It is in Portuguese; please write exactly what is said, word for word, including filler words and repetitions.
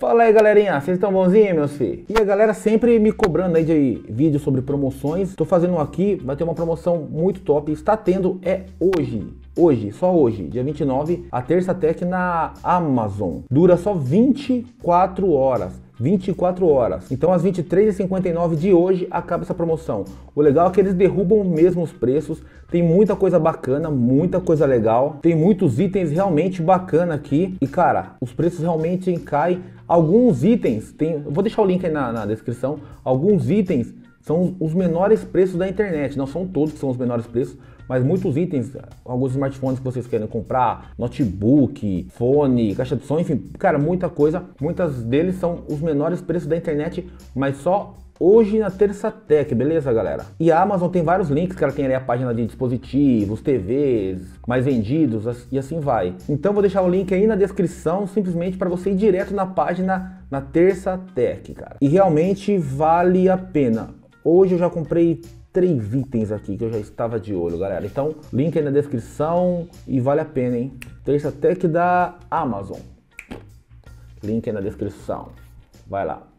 Fala aí, galerinha, vocês estão bonzinhos, meus filhos? E a galera sempre me cobrando aí de vídeos sobre promoções. Tô fazendo um aqui, vai ter uma promoção muito top. Está tendo, é hoje. Hoje, só hoje, dia vinte e nove, a Terça Tech na Amazon. Dura só vinte e quatro horas. vinte e quatro horas. Então às vinte e três e cinquenta e nove de hoje acaba essa promoção. O legal é que eles derrubam mesmo os preços. Tem muita coisa bacana, muita coisa legal. Tem muitos itens realmente bacana aqui. E cara, os preços realmente caem. Alguns itens, tem, eu vou deixar o link aí na, na descrição. Alguns itens são os menores preços da internet. Não são todos que são os menores preços, mas muitos itens, alguns smartphones que vocês querem comprar, notebook, fone, caixa de som, enfim, cara, muita coisa. Muitas deles são os menores preços da internet, mas só hoje na Terça Tech, beleza, galera? E a Amazon tem vários links, que ela tem ali a página de dispositivos, T Vs, mais vendidos e assim vai. Então vou deixar o link aí na descrição, simplesmente para você ir direto na página na Terça Tech, cara. E realmente vale a pena. Hoje eu já comprei três itens aqui que eu já estava de olho, galera. Então, link aí na descrição e vale a pena, hein? Terça Tech da Amazon. Link aí na descrição. Vai lá.